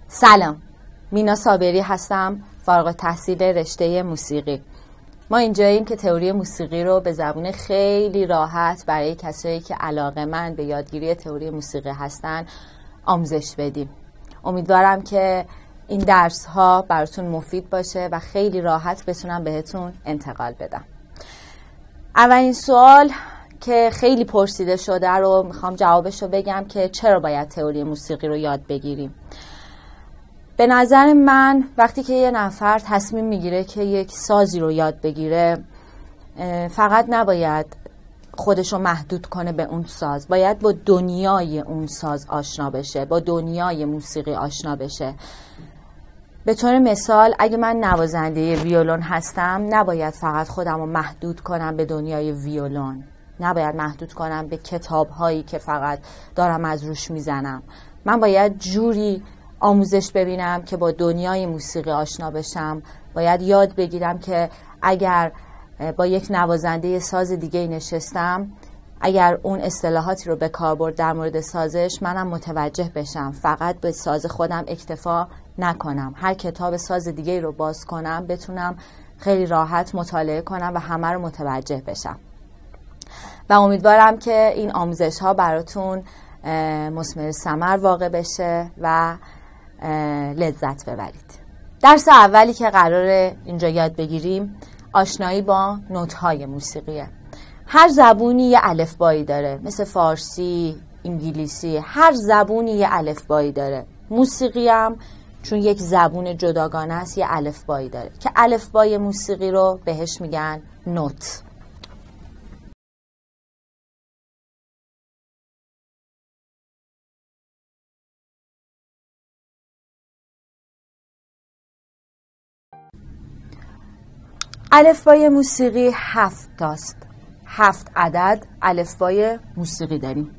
سلام، مینا صابری هستم، فارغ التحصیل رشته موسیقی. ما اینجاییم که تئوری موسیقی رو به زبون خیلی راحت برای کسایی که علاقه‌مند به یادگیری تئوری موسیقی هستن آموزش بدیم. امیدوارم که این درس ها براتون مفید باشه و خیلی راحت بتونم بهتون انتقال بدم. اولین سوال که خیلی پرسیده شده رو میخوام جوابش رو بگم که چرا باید تئوری موسیقی رو یاد بگیریم. به نظر من وقتی که یه نفر تصمیم میگیره که یک سازی رو یاد بگیره، فقط نباید خودش رو محدود کنه به اون ساز، باید با دنیای اون ساز آشنا بشه، با دنیای موسیقی آشنا بشه. به طور مثال اگه من نوازنده ویولون هستم، نباید فقط خودم رو محدود کنم به دنیای ویولون، نباید محدود کنم به کتاب هایی که فقط دارم از روش میزنم. من باید جوری آموزش ببینم که با دنیای موسیقی آشنا بشم. باید یاد بگیرم که اگر با یک نوازنده ساز دیگه نشستم، اگر اون اصطلاحاتی رو به کار برد در مورد سازش، منم متوجه بشم، فقط به ساز خودم اکتفا نکنم. هر کتاب ساز دیگه رو باز کنم بتونم خیلی راحت مطالعه کنم و همه رو متوجه بشم. و امیدوارم که این آموزش ها براتون مثمر ثمر واقع بشه و لذت ببرید. درس اولی که قراره اینجا یاد بگیریم آشنایی با نوت‌های موسیقیه. هر زبونی یه الفبایی داره، مثل فارسی، انگلیسی، هر زبونی یه الفبایی داره. موسیقی هم چون یک زبون جداگانه است یه الفبایی داره که الفبای موسیقی رو بهش میگن نوت. الفبای موسیقی 7 تاست. 7 عدد الفبای موسیقی داریم.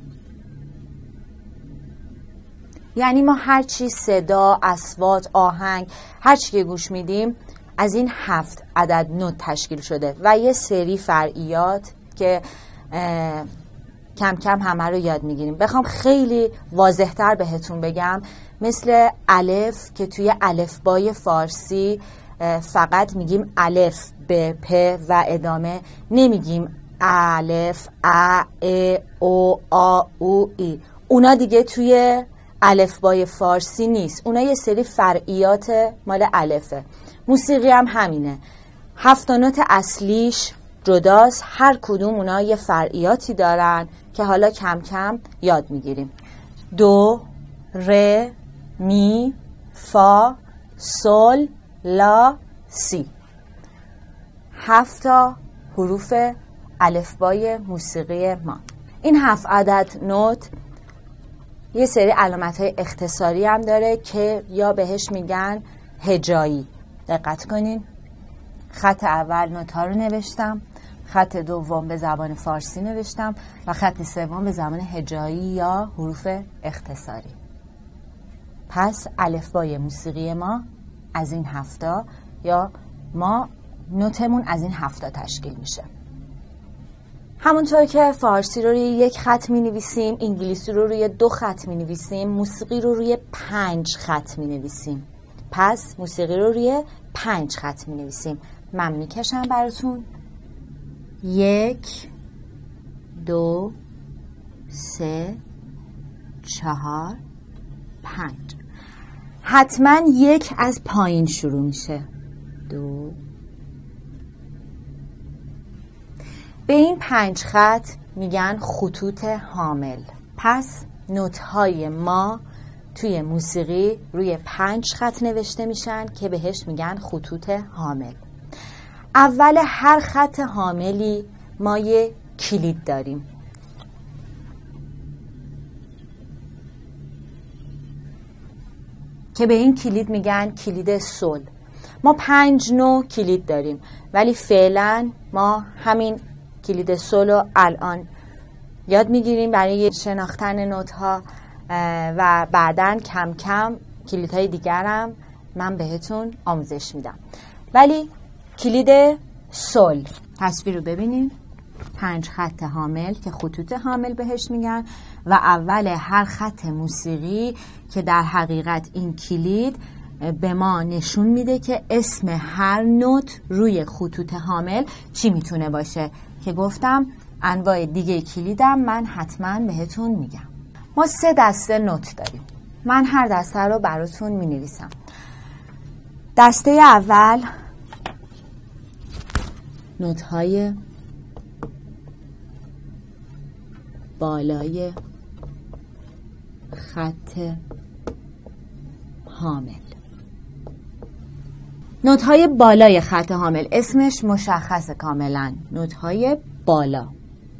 یعنی ما هر چی صدا، اصوات، آهنگ، هر چی که گوش میدیم از این 7 عدد نوت تشکیل شده و یه سری فرعیات که کم کم همه رو یاد میگیریم. بخوام خیلی واضح‌تر بهتون بگم، مثل الف که توی الفبای فارسی فقط میگیم الف به پ و ادامه، نمیگیم الف ا ا او آ او ای. اونا دیگه توی الفبای فارسی نیست، اونا یه سری فرعیات مال الفه. موسیقی هم همینه، 7 نوت اصلیش جداست، هر کدوم اونا یه فرعیاتی دارن که حالا کم کم یاد میگیریم. دو، ر، می، فا، سل، لا، سی. 7 تا حروف الفبای موسیقی ما. این 7 عدد نوت یه سری علامت‌های اختصاری هم داره که یا بهش میگن هجایی. دقت کنین، خط اول نوت‌ها رو نوشتم، خط دوم به زبان فارسی نوشتم و خط سوم به زبان هجایی یا حروف اختصاری. پس الفبای موسیقی ما از این 7 تا، یا ما نوتمون از این 7 تا تشکیل میشه. همونطور که فارسی رو روی 1 خط می نویسیم، انگلیسی رو روی 2 خط می نویسیم، موسیقی رو روی 5 خط می نویسیم. پس موسیقی رو روی 5 خط می نویسیم. من می کشم براتون. 1 2 3 4 5. حتما 1 از پایین شروع میشه. 2. به این 5 خط میگن خطوط حامل. پس نوت‌های ما توی موسیقی روی 5 خط نوشته میشن که بهش میگن خطوط حامل. اول هر خط حاملی ما یه کلید داریم. که به این کلید میگن کلید سل. ما 5 نوع کلید داریم، ولی فعلا ما همین کلید سل رو الان یاد میگیریم برای شناختن نوت ها و بعداً کم کم کلیدهای دیگرم من بهتون آموزش میدم. ولی کلید سل، تصویر رو ببینیم. 5 خط حامل که خطوط حامل بهش میگن و اول هر خط موسیقی که در حقیقت این کلید به ما نشون میده که اسم هر نوت روی خطوط حامل چی میتونه باشه که گفتم انواع دیگه کلیدم من حتما بهتون میگم. ما 3 دسته نوت داریم. من هر دسته رو براتون مینویسم. دسته اول نوت های بالای خط حامل. نوت های بالای خط حامل اسمش مشخصه کاملا، نوت های بالا.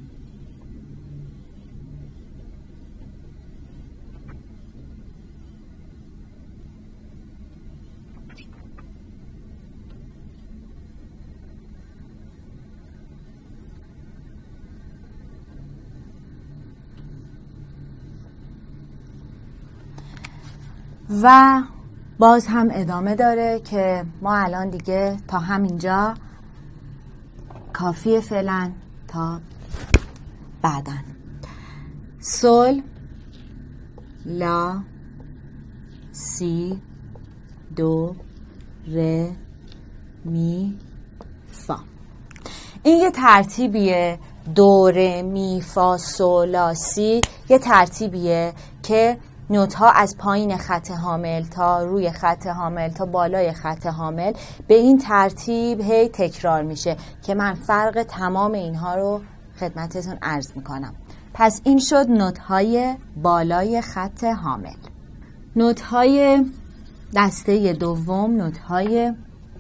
و باز هم ادامه داره که ما الان دیگه تا همینجا کافیه فعلا تا بعدن. سول، لا، سی، دو، ره، می، فا. این یه ترتیبیه، دو، ره، می، فا، سول، لا، سی. یه ترتیبیه که نوت ها از پایین خط حامل تا روی خط حامل تا بالای خط حامل به این ترتیب هی تکرار میشه که من فرق تمام اینها رو خدمتتون عرض میکنم. پس این شد نوت های بالای خط حامل. نوت های دسته دوم، نوت های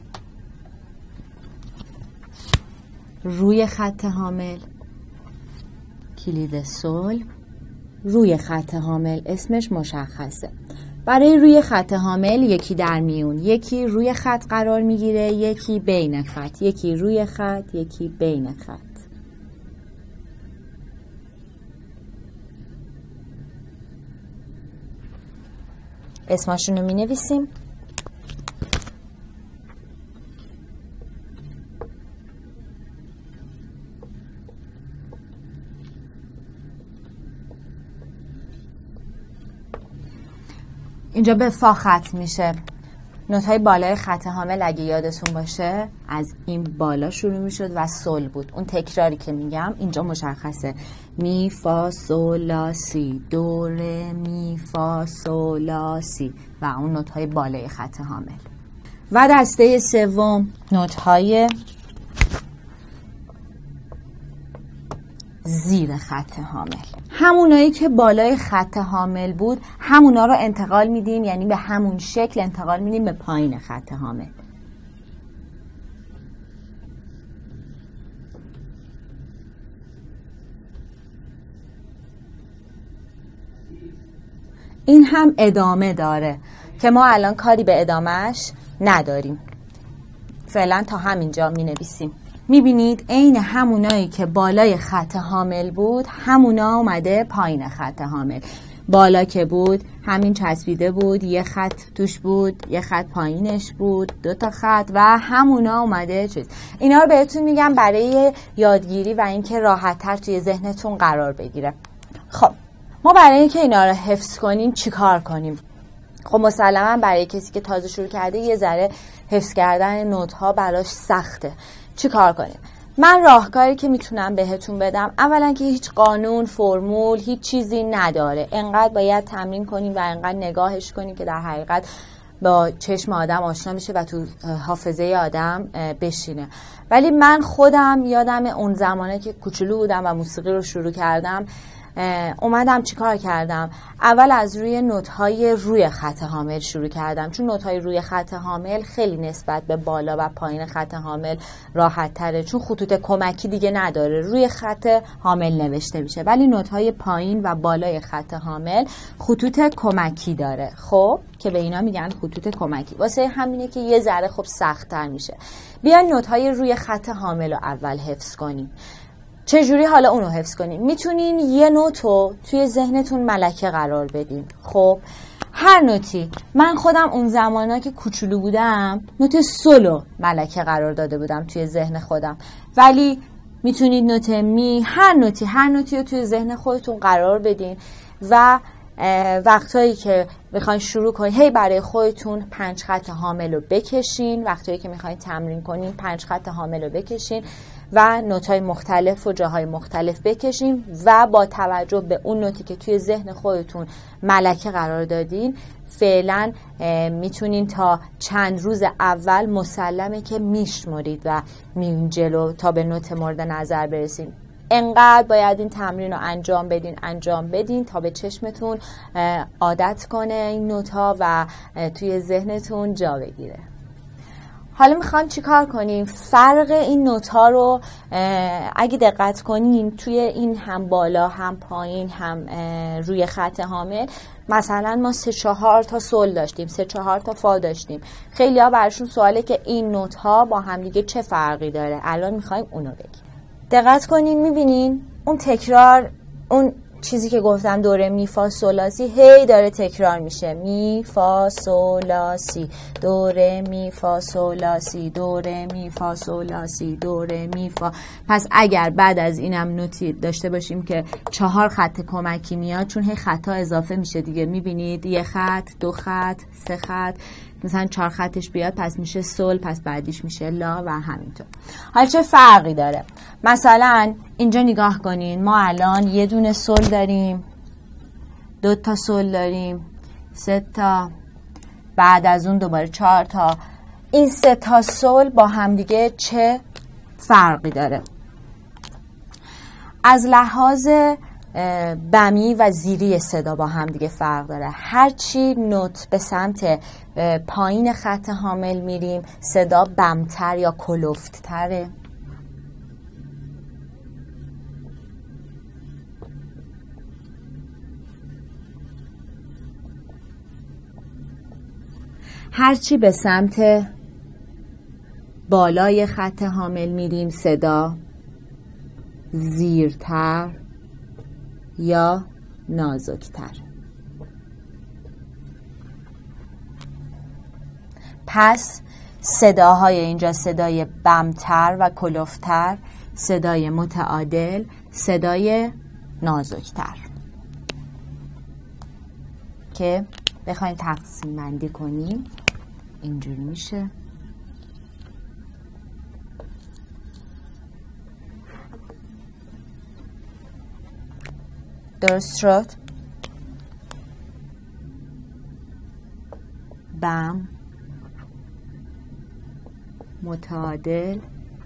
روی خط حامل. کلید سول روی خط حامل اسمش مشخصه. برای روی خط حامل یکی در میون، یکی روی خط قرار میگیره، یکی بین خط، یکی روی خط، یکی بین خط. اسمشون رو می نویسیم. اینجا به فا ختم میشه. نوت‌های بالای خط حامل اگه یادتون باشه از این بالا شروع میشد و سول بود. اون تکراری که میگم اینجا مشخصه. می، فا، سول، لا، سی، دو، ره، می، فا، سول، لا، سی و اون نوت‌های بالای خط حامل. و دسته سوم نوت‌های زیر خط حامل. همونایی که بالای خط حامل بود همونا رو انتقال میدیم، یعنی به همون شکل انتقال میدیم به پایین خط حامل. این هم ادامه داره که ما الان کاری به ادامهش نداریم. فعلا تا همینجا می نویسیم. میبینید عین همونایی که بالای خط حامل بود همونا اومده پایین خط حامل. بالا که بود همین چسبیده بود، یه خط توش بود، یه خط پایینش بود، 2 تا خط و همونا اومده چیز. اینا رو بهتون میگم برای یادگیری و اینکه راحت تر توی ذهنتون قرار بگیره. خب ما برای اینکه اینا رو حفظ کنیم چی کار کنیم؟ خب مسلما برای کسی که تازه شروع کرده یه ذره حفظ کردن نوت ها براش سخته. چی کار کنیم؟ من راهکاری که میتونم بهتون بدم، اولا که هیچ قانون، فرمول، هیچ چیزی نداره. انقدر باید تمرین کنیم و انقدر نگاهش کنیم که در حقیقت با چشم آدم آشنا میشه و تو حافظه آدم بشینه. ولی من خودم یادم اون زمانه که کوچولو بودم و موسیقی رو شروع کردم اومدم چیکار کردم؟ اول از روی نوت‌های روی خط حامل شروع کردم، چون نوت‌های روی خط حامل خیلی نسبت به بالا و پایین خط حامل راحت تره، چون خطوط کمکی دیگه نداره، روی خط حامل نوشته میشه، ولی نوت‌های پایین و بالای خط حامل خطوط کمکی داره. خب که به اینا میگن خطوط کمکی. واسه همینه که یه ذره خب سخت‌تر میشه. بیاین نوت‌های روی خط حامل رو اول حفظ کنیم. چجوری حالا اونو حفظ کنیم؟ میتونین یه نوتو توی ذهنتون ملکه قرار بدین. خب هر نوتی، من خودم اون زمانا که کوچولو بودم نوت سولو ملکه قرار داده بودم توی ذهن خودم، ولی میتونید نوت می، هر نوتی رو توی ذهن خودتون قرار بدین و وقتایی که میخواین شروع کنین هی برای خودتون 5 خط حامل رو بکشین، وقتایی که میخواین تمرین کنین 5 خط حامل رو بکشین و نوت‌های مختلف و جاهای مختلف بکشین و با توجه به اون نوتی که توی ذهن خودتون ملکه قرار دادین فعلا میتونین تا چند روز اول مسلمه که میشمرید و میون جلو تا به نوت مورد نظر برسین. انقدر باید این تمرین رو انجام بدین تا به چشمتون عادت کنه این نوت‌ها و توی ذهنتون جا بگیره. حالا میخوام چی کار کنیم؟ فرق این نوت‌ها رو اگه دقت کنین توی این هم بالا هم پایین هم روی خط حامل، مثلا ما 3-4 تا سول داشتیم، 3-4 تا فا داشتیم. خیلی ها برشون سواله که این نوت‌ها با هم دیگه چه فرقی داره. الان میخوایم اونو بگیم. دقت کنین میبینین اون تکرار، اون چیزی که گفتم دوره می فا سول لا سی هی داره تکرار میشه. می فا سول لا سی، دوره می فا سول لا سی، دوره می فا سول لا سی، دوره می فا. پس اگر بعد از اینم نوتی داشته باشیم که 4 خط کمکی میاد، چون هی خطا اضافه میشه دیگه، میبینید 1 خط، 2 خط، 3 خط، مثلا 4 خطش بیاد پس میشه سول، پس بعدیش میشه لا و همینطور. حالا چه فرقی داره؟ مثلا اینجا نگاه کنین، ما الان یه دونه سول داریم، 2 تا سول داریم، 3 تا، بعد از اون دوباره 4 تا. این 3 تا سول با هم دیگه چه فرقی داره؟ از لحاظ بمی و زیری صدا با هم دیگه فرق داره. هرچی نوت به سمت پایین خط حامل میریم صدا بمتر یا کلفت تره. هرچی به سمت بالای خط حامل میریم صدا زیرتر یا نازکتر. پس صداهای اینجا صدای بمتر و کلفتر، صدای متعادل، صدای نازکتر. که بخوایم تقسیم بندی کنیم اینجوری میشه. درست شد؟ بم، متعادل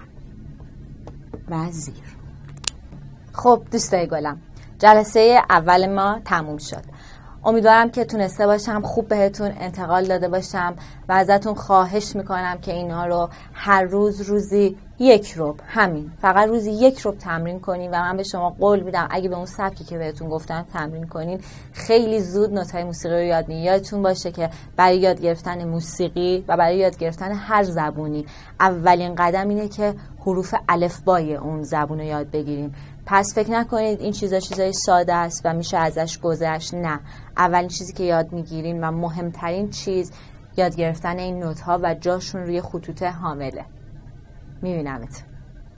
و زیر. خب دوستای گلم، جلسه اول ما تموم شد. امیدوارم که تونسته باشم خوب بهتون انتقال داده باشم و ازتون خواهش میکنم که اینا رو هر روز روزی 1 ربع، همین فقط روزی 1 ربع تمرین کنین و من به شما قول میدم اگه به اون سبکی که بهتون گفتم تمرین کنین خیلی زود نوت‌های موسیقی رو یاد میگیرید. یادتون باشه که برای یاد گرفتن موسیقی و برای یاد گرفتن هر زبونی اولین قدم اینه که حروف الفبای اون زبون رو یاد بگیریم. پس فکر نکنید این چیزای ساده است و میشه ازش گذشت. نه، اولین چیزی که یاد میگیرین و مهمترین چیز یاد گرفتن این نوت‌ها و جاشون روی خطوط حامله. میبینمت.